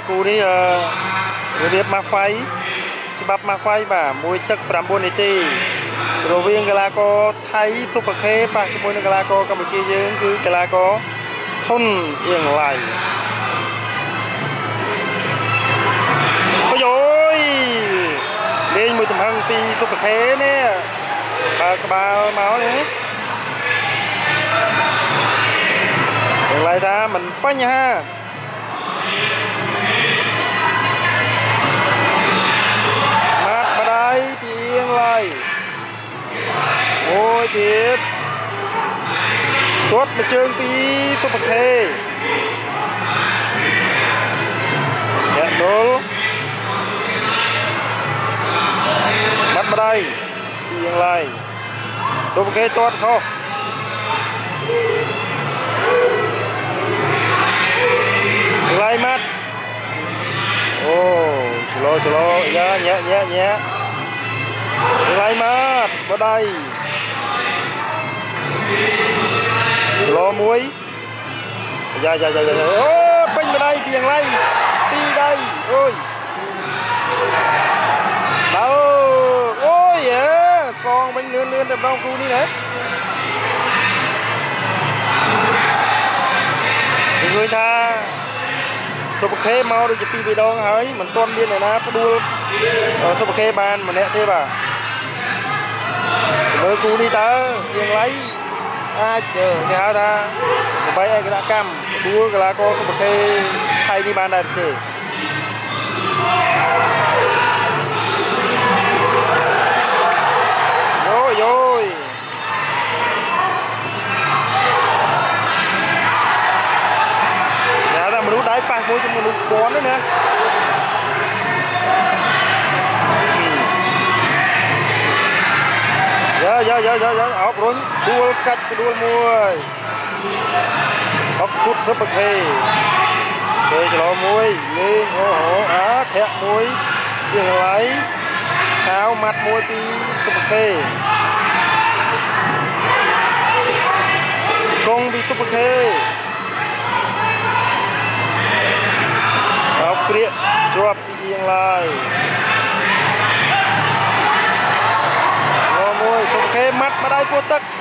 cú đi việc ma phay bắp ma phay và mùiទឹក 9 នាទី រវាងកីឡាករថៃ Super K ប៉ះជាមួយនឹងកីឡាករកម្ពុជាយើងគឺកីឡាករធុនអៀងឡៃអូយលេងមួយទំហឹងពី Super K នេះបើក្បាលមកនេះអៀងឡៃថាមិនបញ្ហាអូយទៀតទាត់មួយជើងពី Super K យ៉ាក់ដុលបាត់ម្ដាយពីយ៉ាងឡៃ Super K ទាត់ខុសឡៃម៉ាត់អូស្លូយ៉ាញ៉ាឡៃម៉ាត់ម្ដាយឡូមួយយ៉ាអូពេញម្ដាយពីយ៉ាងឡៃពីដៃអូយអូយសងវិញលឿនតែម្ដងគូនេះណាឃើញថា Super K មកដូចជា2 3 ដងហើយមិនទាន់មានអ្នកណាផ្ដួល Super K បានម្នាក់ទេបាទមើលគូនេះតើយ៉ាងឡៃអាចគេហៅថាដើម្បីឯកតកម្មដួលកីឡាករ Super K ថៃនេះបានដែរទេយោយតែថាមនុស្សដៃប៉ះមួយជាមួយមនុស្សស្ពាន់ណាយ៉ាអបរុញដួលកាច់ដួលមួយអបគូត Super K គេច្រឡំមួយលេងអូអាធាក់មួយពីឡៃខាវម៉ាត់មួយពី Super K កងពី Super K អបគ្រាកជាប់ពីយ៉ាងឡៃមួយ Super K ម៉ាត់ម្ដាយពោះទឹក